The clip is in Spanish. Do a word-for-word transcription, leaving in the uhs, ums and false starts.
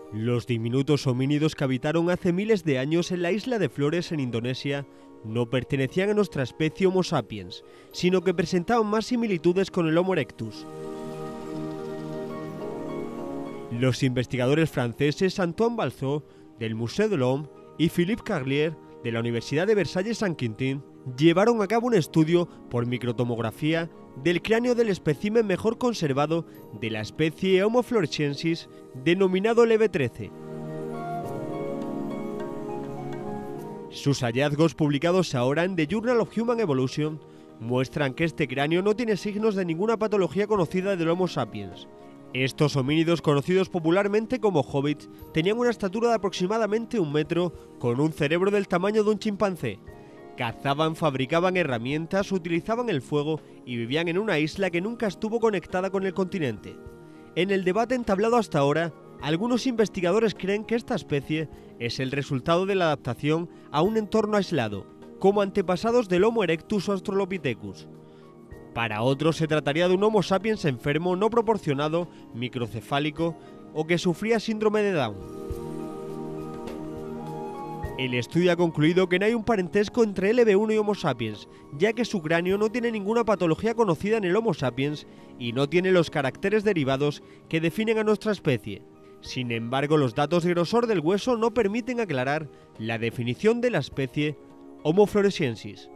Los diminutos homínidos que habitaron hace miles de años en la isla de Flores en Indonesia no pertenecían a nuestra especie Homo sapiens, sino que presentaban más similitudes con el Homo erectus. Los investigadores franceses Antoine Balzot, del Musée de l'Homme, y Philippe Carlier, de la Universidad de Versalles-Saint-Quentin, llevaron a cabo un estudio por microtomografía del cráneo del espécimen mejor conservado de la especie Homo floresiensis, denominado L B trece. Sus hallazgos, publicados ahora en The Journal of Human Evolution, muestran que este cráneo no tiene signos de ninguna patología conocida del Homo sapiens. Estos homínidos, conocidos popularmente como hobbits, tenían una estatura de aproximadamente un metro, con un cerebro del tamaño de un chimpancé. Cazaban, fabricaban herramientas, utilizaban el fuego y vivían en una isla que nunca estuvo conectada con el continente. En el debate entablado hasta ahora, algunos investigadores creen que esta especie es el resultado de la adaptación a un entorno aislado, como antepasados del Homo erectus o Australopithecus. Para otros se trataría de un Homo sapiens enfermo, no proporcionado, microcefálico o que sufría síndrome de Down. El estudio ha concluido que no hay un parentesco entre L B uno y Homo sapiens, ya que su cráneo no tiene ninguna patología conocida en el Homo sapiens y no tiene los caracteres derivados que definen a nuestra especie. Sin embargo, los datos de grosor del hueso no permiten aclarar la definición de la especie Homo floresiensis.